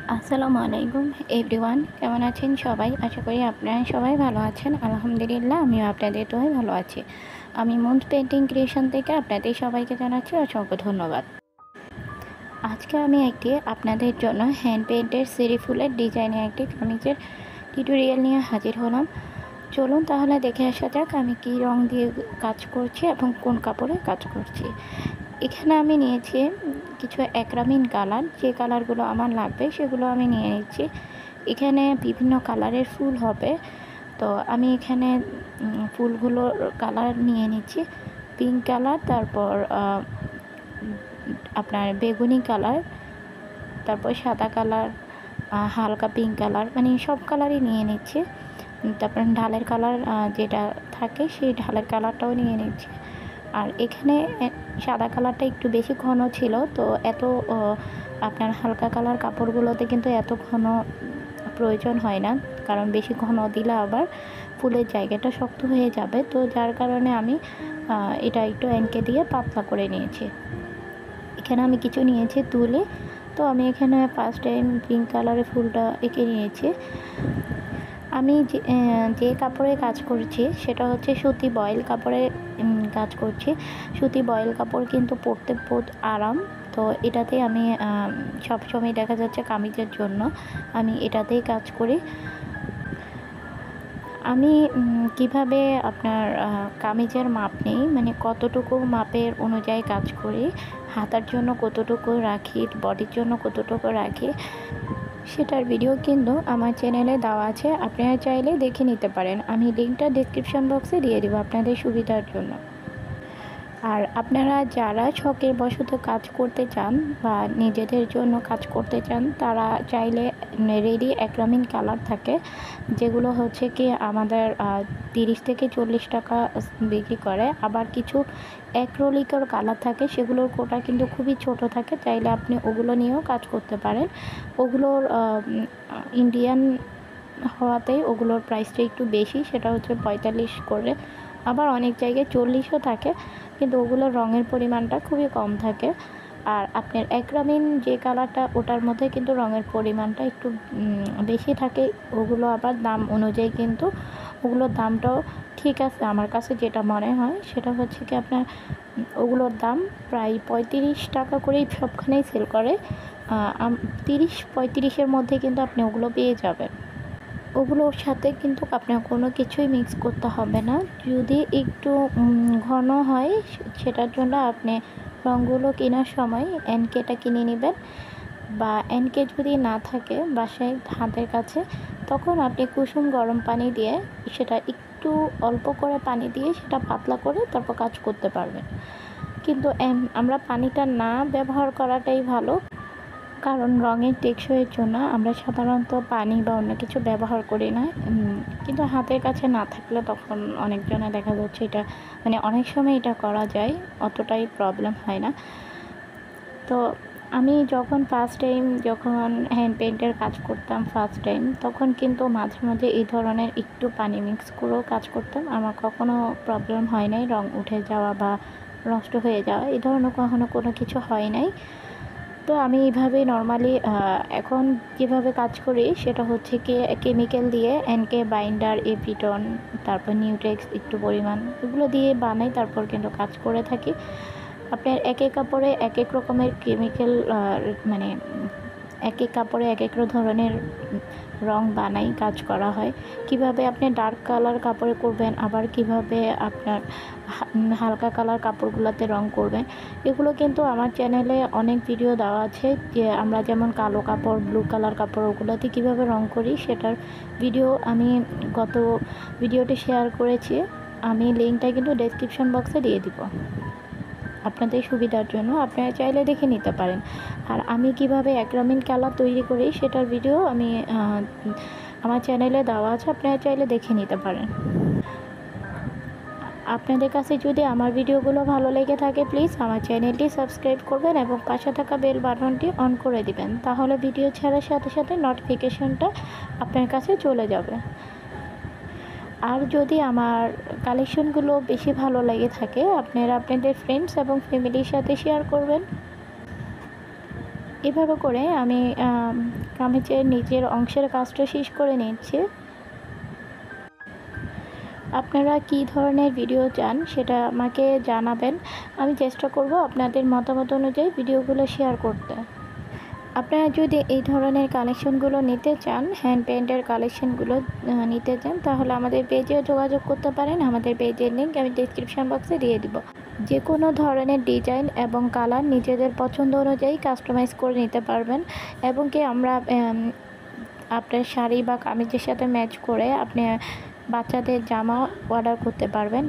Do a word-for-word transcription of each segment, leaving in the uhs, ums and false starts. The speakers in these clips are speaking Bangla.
আসসালামু আলাইকুম এভরিওয়ান, কেমন আছেন সবাই? আশা করি আপনারা সবাই ভালো আছেন। আলহামদুলিল্লাহ, আমিও আপনাদের দোয়ায় ভালো আছি। আমি মুন্স পেইন্টিং ক্রিয়েশন থেকে আপনাদের সবাইকে জানাচ্ছি অসংখ্য ধন্যবাদ। আজকে আমি একটি আপনাদের জন্য হ্যান্ড পেইন্টের সিরি ফুলের ডিজাইনের একটি কামিজের টিউটোরিয়াল নিয়ে হাজির হলাম। চলুন তাহলে দেখে আসা যাক আমি কী রং দিয়ে কাজ করছি এবং কোন কাপড়ে কাজ করছি। এখানে আমি নিয়েছি কিছু অ্যাক্রামিন কালার, যে কালারগুলো আমার লাগবে সেগুলো আমি নিয়ে নিচ্ছি। এখানে বিভিন্ন কালারের ফুল হবে, তো আমি এখানে ফুলগুলোর কালার নিয়ে নিচ্ছি। পিঙ্ক কালার, তারপর আপনার বেগুনি কালার, তারপর সাদা কালার, হালকা পিঙ্ক কালার, মানে সব কালারই নিয়ে নিচ্ছি। তারপর ঢালের কালার যেটা থাকে সেই ঢালের কালারটাও নিয়ে নিচ্ছি। আর এখানে সাদা কালারটা একটু বেশি ঘন ছিল, তো এত আপনার হালকা কালার কাপড়গুলোতে কিন্তু এত ঘন প্রয়োজন হয় না, কারণ বেশি ঘন দিলে আবার ফুলের জায়গাটা শক্ত হয়ে যাবে। তো যার কারণে আমি এটা একটু এনকে দিয়ে পাতলা করে নিয়েছি। এখানে আমি কিছু নিয়েছি তুলে, তো আমি এখানে ফার্স্ট টাইম পিঙ্ক কালারের ফুলটা এঁকে নিয়েছি। আমি যে যে কাপড়ে কাজ করছি সেটা হচ্ছে সুতি বয়েল কাপড়ে কাজ করছি। সুতি বয়েল কাপড় কিন্তু পরতে বহুত আরাম, তো এটাতে আমি সবসময় দেখা যাচ্ছে কামিজের জন্য আমি এটাতেই কাজ করি। আমি কিভাবে আপনার কামিজের মাপ নেই, মানে কতটুকু মাপের অনুযায়ী কাজ করি, হাতার জন্য কতটুকু রাখি, বডির জন্য কতটুকু রাখি, সেটার ভিডিও কিন্তু আমার চ্যানেলে দেওয়া আছে, আপনারা চাইলে দেখে নিতে পারেন। আমি লিঙ্কটা ডেসক্রিপশন বক্সে দিয়ে দেবো আপনাদের সুবিধার জন্য। আর আপনারা যারা শখের বশত কাজ করতে চান বা নিজেদের জন্য কাজ করতে চান, তারা চাইলে রেডি অ্যাক্রামিন কালার থাকে, যেগুলো হচ্ছে কি আমাদের তিরিশ থেকে চল্লিশ টাকা বিক্রি করে। আবার কিছু অ্যাক্রিলিকের কালার থাকে, সেগুলোর কোটা কিন্তু খুবই ছোট থাকে, চাইলে আপনি ওগুলো নিয়েও কাজ করতে পারেন। ওগুলোর ইন্ডিয়ান হওয়াতেই ওগুলোর প্রাইসটা একটু বেশি, সেটা হচ্ছে পঁয়তাল্লিশ করে। আবার অনেক জায়গায় চল্লিশও থাকে, কিন্তু ওগুলোর রঙের পরিমাণটা খুবই কম থাকে। আর আপনার অ্যাক্রামিন যে কালারটা, ওটার মধ্যে কিন্তু রঙের পরিমাণটা একটু বেশি থাকে। ওগুলো আবার দাম অনুযায়ী কিন্তু ওগুলোর দামটাও ঠিক আছে আমার কাছে যেটা মনে হয়, সেটা হচ্ছে কি আপনার ওগুলোর দাম প্রায় পঁয়ত্রিশ টাকা করেই সবখানেই সেল করে। তিরিশ পঁয়ত্রিশের মধ্যে কিন্তু আপনি ওগুলো পেয়ে যাবেন। ওগুলোর সাথে কিন্তু আপনার কোনো কিছুই মিক্স করতে হবে না। যদি একটু ঘন হয় সেটার জন্য আপনি রঙগুলো কেনার সময় এনকেটা কিনে নেবেন, বা এনকে যদি না থাকে বাসায় হাতের কাছে, তখন আপনি কুসুম গরম পানি দিয়ে সেটা একটু অল্প করে পানি দিয়ে সেটা পাতলা করে তারপর কাজ করতে পারবেন। কিন্তু আমরা পানিটা না ব্যবহার করাটাই ভালো, কারণ রঙের টেকসইয়ের জন্য আমরা সাধারণত পানি বা অন্য কিছু ব্যবহার করি না। কিন্তু হাতের কাছে না থাকলে তখন অনেকজনে দেখা যাচ্ছে এটা, মানে অনেক সময় এটা করা যায়, অতটাই প্রবলেম হয় না। তো আমি যখন ফার্স্ট টাইম যখন হ্যান্ড পেইন্টের কাজ করতাম ফার্স্ট টাইম, তখন কিন্তু মাঝে মাঝে এই ধরনের একটু পানি মিক্স করেও কাজ করতাম। আমার কখনো প্রবলেম হয় নাই, রঙ উঠে যাওয়া বা নষ্ট হয়ে যাওয়া এই ধরনের কখনো কোনো কিছু হয় নাই। তো আমি এইভাবে নর্মালি এখন যেভাবে কাজ করি সেটা হচ্ছে কি কেমিক্যাল দিয়ে এনকে বাইন্ডার, এপিটন, তারপর নিউটেক্স একটু পরিমাণ এগুলো দিয়ে বানাই, তারপর কিন্তু কাজ করে থাকি। আপনার এক এক কাপড়ে এক এক রকমের কেমিক্যাল, মানে এক এক কাপড়ে এক এক ধরনের রং বানাই, কাজ করা হয়। কিভাবে আপনি ডার্ক কালার কাপড়ে করবেন, আবার কিভাবে আপনার হালকা কালার কাপড়গুলোতে রং করবেন, এগুলো কিন্তু আমার চ্যানেলে অনেক ভিডিও দেওয়া আছে। যে আমরা যেমন কালো কাপড়, ব্লু কালার কাপড় ওগুলোতে কীভাবে রং করি সেটার ভিডিও আমি গত ভিডিওটি শেয়ার করেছি। আমি লিঙ্কটা কিন্তু ডেসক্রিপশন বক্সে দিয়ে দিব আপনাদের সুবিধার জন্য, আপনারা চাইলে দেখে নিতে পারেন। আর আমি কিভাবে অ্যাক্রামিন কালার তৈরি করি সেটার ভিডিও আমি আমার চ্যানেলে দেওয়া আছে, আপনারা চাইলে দেখে নিতে পারেন। আপনাদের কাছে যদি আমার ভিডিওগুলো ভালো লেগে থাকে, প্লিজ আমার চ্যানেলটি সাবস্ক্রাইব করবেন এবং পাশে থাকা বেল বাটনটি অন করে দিবেন, তাহলে ভিডিও ছাড়ার সাথে সাথে নোটিফিকেশনটা আপনার কাছে চলে যাবে। আর যদি আমার কালেকশনগুলো বেশি ভালো লেগে থাকে, আপনারা আপনাদের ফ্রেন্ডস এবং ফ্যামিলির সাথে শেয়ার করবেন। এভাবে করে আমি কামিজের নিচের অংশের কাজটা শেষ করে নিচ্ছি। আপনারা কী ধরনের ভিডিও চান সেটা আমাকে জানাবেন। আমি চেষ্টা করব আপনাদের মতামত অনুযায়ী ভিডিওগুলো শেয়ার করতে। আপনারা যদি এই ধরনের কালেকশনগুলো নিতে চান, হ্যান্ড পেইন্টের কালেকশনগুলো নিতে চান, তাহলে আমাদের পেজেও যোগাযোগ করতে পারেন। আমাদের পেজের লিঙ্ক আমি ডেসক্রিপশন বক্সে দিয়ে দিব। যে কোনো ধরনের ডিজাইন এবং কালার নিজেদের পছন্দ অনুযায়ী কাস্টমাইজ করে নিতে পারবেন, এবং কি আমরা আপনার শাড়ি বা কামিজের সাথে ম্যাচ করে আপনি বাচ্চাদের জামা অর্ডার করতে পারবেন।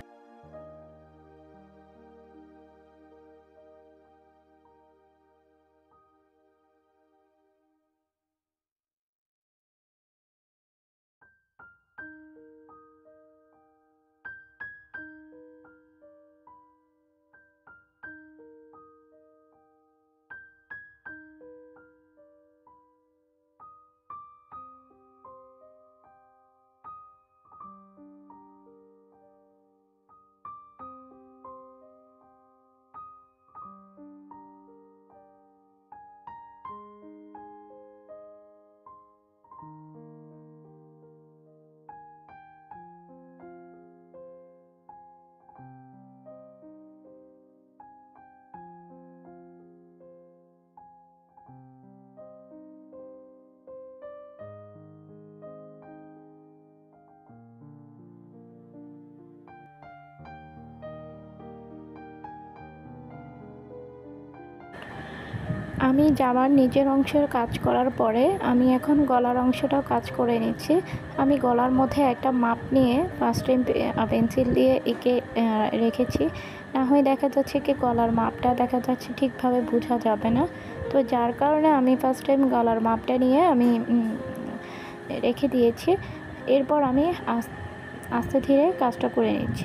আমি জামার নিচের অংশের কাজ করার পরে আমি এখন গলার অংশটাও কাজ করে নিচ্ছি। আমি গলার মধ্যে একটা মাপ নিয়ে ফার্স্ট টাইম পেন্সিল দিয়ে এঁকে রেখেছি, না হয় দেখা যাচ্ছে কি গলার মাপটা দেখা যাচ্ছে ঠিকভাবে বোঝা যাবে না। তো যার কারণে আমি ফার্স্ট টাইম গলার মাপটা নিয়ে আমি রেখে দিয়েছি। এরপর আমি আস্তে ধীরে কাজটা করে নিচ্ছি।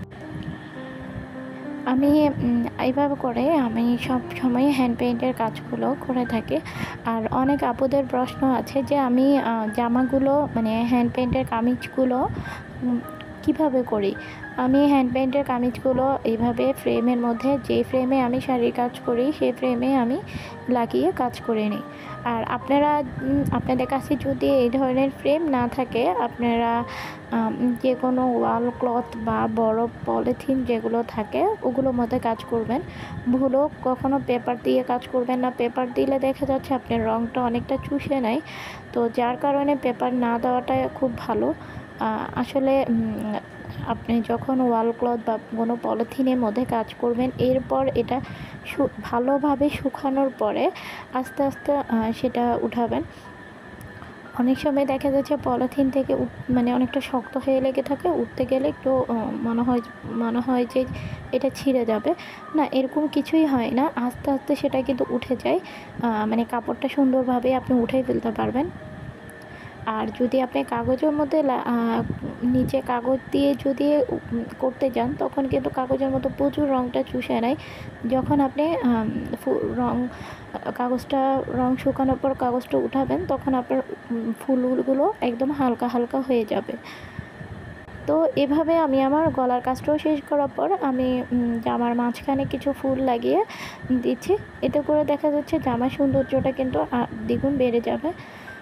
আমি এইভাবে করে আমি সব সময় হ্যান্ড পেইন্টের কাজগুলো করে থাকি। আর অনেক আপুদের প্রশ্ন আছে যে আমি জামাগুলো মানে হ্যান্ড পেইন্টের কামিজগুলো কিভাবে করি। আমি হ্যান্ড পেইন্টের কামিজগুলো এইভাবে ফ্রেমের মধ্যে, যে ফ্রেমে আমি শাড়ির কাজ করি সেই ফ্রেমে আমি লাগিয়ে কাজ করে নিই। আর আপনারা আপনাদের কাছে যদি এই ধরনের ফ্রেম না থাকে, আপনারা যে কোনো ওয়াল ক্লথ বা বড় পলিথিন যেগুলো থাকে ওগুলোর মধ্যে কাজ করবেন। ভুলও কখনো পেপার দিয়ে কাজ করবেন না। পেপার দিলে দেখা যাচ্ছে আপনার রঙটা অনেকটা চুষে নেয়, তো যার কারণে পেপার না দেওয়াটা খুব ভালো। আসলে আপনি যখন ওয়াল ক্লথ বা কোনো পলিথিনের মধ্যে কাজ করবেন, এরপর এটা ভালোভাবে শুকানোর পরে আস্তে আস্তে সেটা উঠাবেন। অনেক সময় দেখা যাচ্ছে পলিথিন থেকে মানে অনেকটা শক্ত হয়ে লেগে থাকে, উঠতে গেলে একটু মনে হয় মনে হয় যে এটা ছিঁড়ে যাবে। না, এরকম কিছুই হয় না, আস্তে আস্তে সেটা কিন্তু উঠে যায়। মানে কাপড়টা সুন্দরভাবে আপনি উঠে ফেলতে পারবেন। আর যদি আপনি কাগজের মধ্যে নিচে কাগজ দিয়ে যদি করতে যান, তখন কিন্তু কাগজের মতো প্রচুর রঙটা চুষে নেয়। যখন আপনি রং কাগজটা রং শুকানোর পর কাগজটা উঠাবেন, তখন আপনার ফুলগুলো একদম হালকা হালকা হয়ে যাবে। তো এভাবে আমি আমার গলার কাজটাও শেষ করার পর আমি জামার মাঝখানে কিছু ফুল লাগিয়ে দিচ্ছি। এতে করে দেখা যাচ্ছে জামার সৌন্দর্যটা কিন্তু দ্বিগুণ বেড়ে যাবে।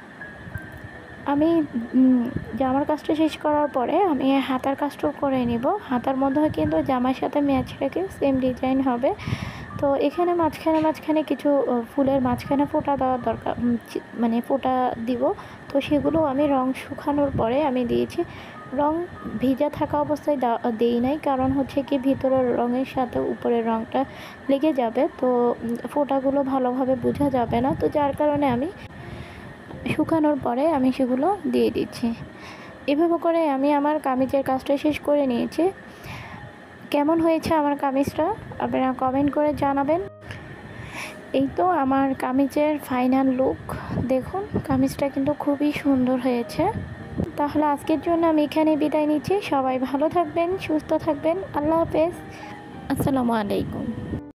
আমি জামার কাজটা শেষ করার পরে আমি হাতার কাজটাও করে নিব। হাতার মধ্যে কিন্তু জামার সাথে ম্যাচ রেখে সেম ডিজাইন হবে। তো এখানে মাঝখানে মাঝখানে কিছু ফুলের মাঝখানে ফোঁটা দেওয়ার দরকার, মানে ফোঁটা দিব। তো সেগুলো আমি রং শুকানোর পরে আমি দিয়েছি। রং ভিজা থাকা অবস্থায় দেই নাই, কারণ হচ্ছে কি ভিতরের রঙের সাথে উপরের রঙটা লেগে যাবে, তো ফোঁটাগুলো ভালোভাবে বোঝা যাবে না। তো যার কারণে আমি শুকানোর পরে আমি সেগুলো দিয়ে দিচ্ছি। এভাবে করে আমি আমার কামিজের কাজটা শেষ করে নিয়েছি। কেমন হয়েছে আমার কামিজটা আপনারা কমেন্ট করে জানাবেন। এই তো আমার কামিজের ফাইনাল লুক। দেখুন, কামিজটা কিন্তু খুবই সুন্দর হয়েছে। তাহলে আজকের জন্য আমি এখানে বিদায় নিচ্ছি। সবাই ভালো থাকবেন, সুস্থ থাকবেন। আল্লাহ হাফেজ। আসসালামু আলাইকুম।